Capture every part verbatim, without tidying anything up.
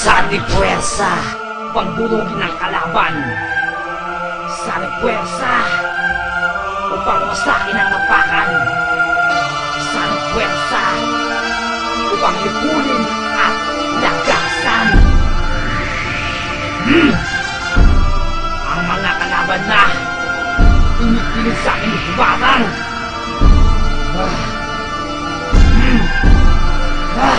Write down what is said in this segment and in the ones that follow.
Sani puwersa, pagdurugin ng kalaban. Sani puwersa, upang wasakin ang tapakan. Sani puwersa, upang lipunin at lagasan. Hmm. Ang mga kalaban na pinipilit sa akin ibarang. Ah. Hmm. Ah.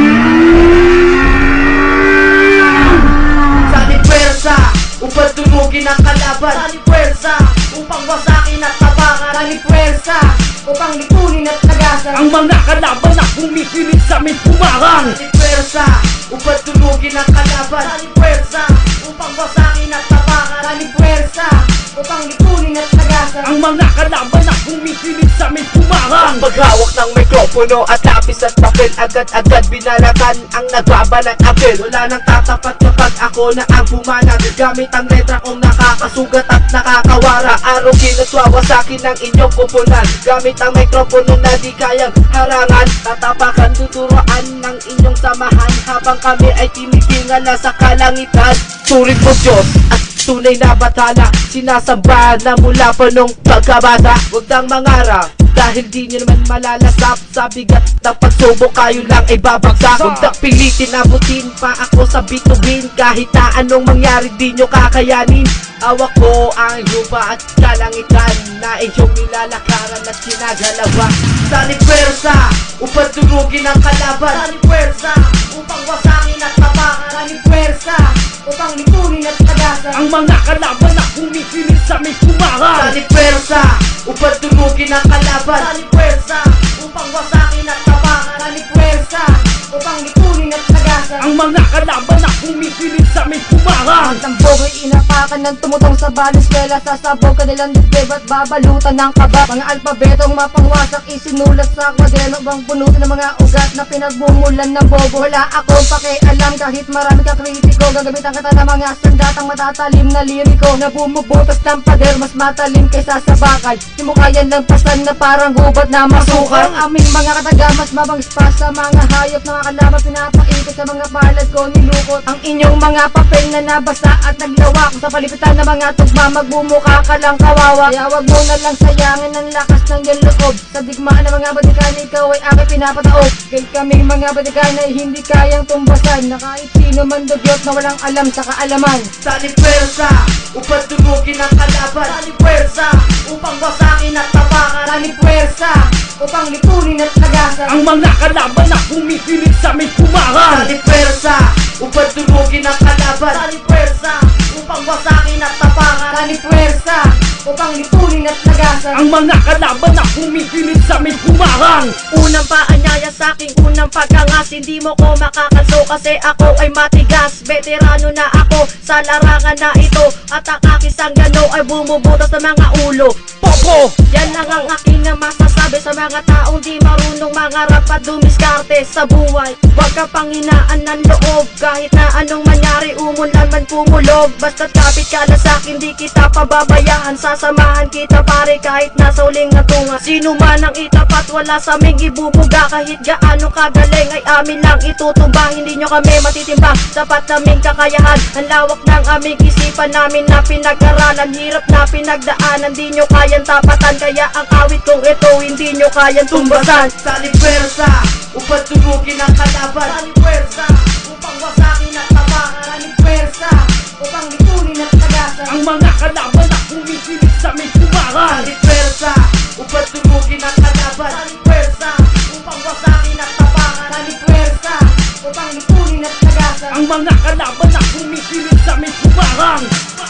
Sani puwersa, upang tunugin ang kalaban. Sani puwersa, upang wasakin at tapakan. Sani puwersa, upang lipunin at lagasan. Ang mga kalaban na pumipilit sa amin pumarang. Sani puwersa, upang tunugin ang kalaban. Sani puwersa, upang wasakin at tapakan. Sani puwersa, upang lipunin at lagasan. Ang mga kalaban na pumipilit sa amin pumarang. Paghawak ng mikropono at lapis at papel, agad-agad binalatan ang nagbabalat apel. Wala nang tatapat kapag ako na ang bumanat, gamit ang letra kong nakakasugat at nakakawara. Arugin at wawasakin ng inyong kupunan, gamit ang mikropono na di kayang harangan. Tatapakan, tuturoan ng inyong samahan, habang kami ay tinitingala sa kalangitan. Turing mo Diyos at tunay na batala, sinasamba na mula pa nung pagkabata. Huwag nang mangarap dahil di nyo naman malalasap, sa bigat ng pagsubok kayo lang ay babagsak. Huwag nang pilitin, abutin pa ako sa bituin, kahit na anong mangyari di nyo kakayanin. Hawak ko ang lupa at kalangitan na iyong nilalakaran at ginagalawa. Sani puwersa, upang durugin ang kalaban. Sani puwersa, upang wasakin at tapakan. Sani puwersa, upang lipunin at lagasan. Ang mga kalaban na pumipilit sa amin pumarang. Sani puwersa, upang durugin ang kalaban. Sani puwersa, upang wasakin at tapakan. Sani puwersa, upang lipunin at lagasan. Ang mga kalaban na pumipilit sa amin pumarang. Ang tambog ay inapakan ng tumutong sa baluskwela, sasabog kanilang dibdib at babalutan ng kaba. Mga alpabetong mapangwasak isinulat sa kwadreno, bang punutin ng mga ugat na pinagbumulan ng bobo. Wala akong pakialam kahit marami kang kritiko, gagamitan kita ng mga sandatang matatalim na liriko, na bumubutas ng pader mas matalim kaysa sa bakal. Di mo kaya lang pasan na parang gubat na masukal. Ang aming mga kataga mas mabangis pa sa mga hayop na kalaban, pinapaikot sa mga palad ko nilukot. Ang inyong mga papel na nabasa at naglawak sa palipitan ng mga tugma, magbumuka ka lang kawawa. Kaya wag mo na lang sayangin ang lakas ng iyong loob, sa digmaan ng mga badikan ikaw ay aking pinapataob. Kahit kaming mga badikan ay hindi kayang tumbasan, na kahit sino man dugyot na walang alam sa kaalaman. Sani puwersa, upang durugin ang kalaban. Sani puwersa, upang wasakin at tapakan. Sani puwersa, upang lipunin at lagasan. Ang mga kalaban na pumipilit sa amin pumarang. Sani puwersa, upang durugin ang kalaban. Sani puwersa, upang wasakin at tapakan. Sani puwersa, upang lipunin at lagasan. Ang mga kalaban na pumipilit sa amin pumarang. Unang paanyaya sa aking unang pagkangas, hindi mo ko makakanso kasi ako ay matigas. Veterano na ako sa larangan na ito, at ang aking sanggano ay bumubutas sa mga ulo. Popo! Yan lang ang aking masasabi sa mga taong di marunong mangarap at dumiskarte sa buhay. Huwag ka panghinaan ng loob, kahit na anong mangyari, umulan man pumulog. Basta't kapit ka na sa'kin, di kita pababayaan, sasamahan kita pare kahit nasa uling na tunga. Sino man ang itapat, wala sa aming ibubuga, kahit gaano kagaling ay amin lang itutumba. Hindi nyo kami matitimbang, sapat naming kakayahan, ang lawak ng aming isipan namin na pinag-aralan. Hirap na pinagdaanan, di nyo kayang tapatan, kaya ang awit kong ito hindi nyo kayang tumbasan. Sani puwersa, upang durugin ang kalaban. Sani puwersa, upang wasakin at tapakan. Sani puwersa, upang lipunin at lagasan. Ang mga kalaban na pumipilit sa amin pumarang. Sani puwersa, upang durugin ang kalaban. Sani puwersa, upang wasakin at tapakan. Sani puwersa, upang lipunin at lagasan. Ang mga kalaban na pumipilit sa amin pumarang.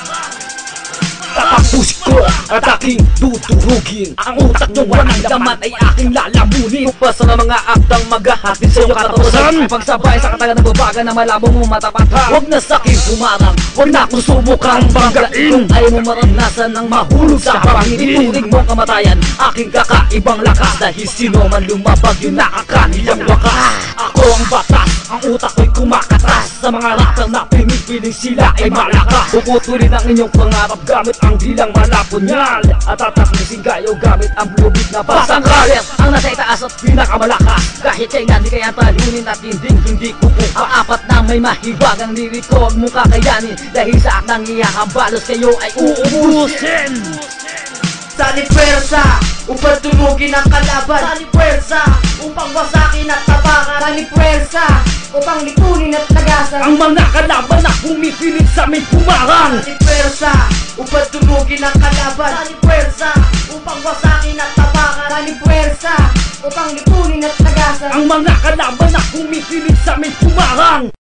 Tatapusin ko at aking tuturugin, ang utak nyo walang laman ay aking lalamunin. Bukpasan ng mga akdang maghahatid sa iyo katapusan, pagsabay sa katagan ng babaga na malabong mo matapatan. Huwag na sa'kin pumarang, huwag na akong subukang banggain. Kung ayaw mo maranasan ng mahulog sa hangin, ituring mong kamatayan aking kakaibang lakas, dahil sino man lumabag yun nakakanilang wakas. Ako ang batas, ang utak ko'y kumakatas. Sa mga rapper na pinipiling sila ay malakas, puputulin ang inyong pangarap gamit ang bilang malapunyal, at tataklisin kayo gamit ang blubit na pasangkalit. Ang nasa itaas at pinakamalakas, kahit kailan di kaya talunin at hindi hindi kukuha. Ang apat na may mahiwagang liriko, huwag mong kakayanin, dahil sa aknang ihahambalos kayo ay uubusin. Sali pwersa upang tunugin ang kalaban. Sali pwersa upang wasakin at tapakan. Sali pwersa upang lipunin at tagasan ang mga kalaban na humipilit sa may pumarang. Sali pwersa upang tunugin ang kalaban. Sali pwersa upang wasakin at tapakan. Sali pwersa upang lipunin at tagasan ang mga kalaban na humipilit sa may pumarang.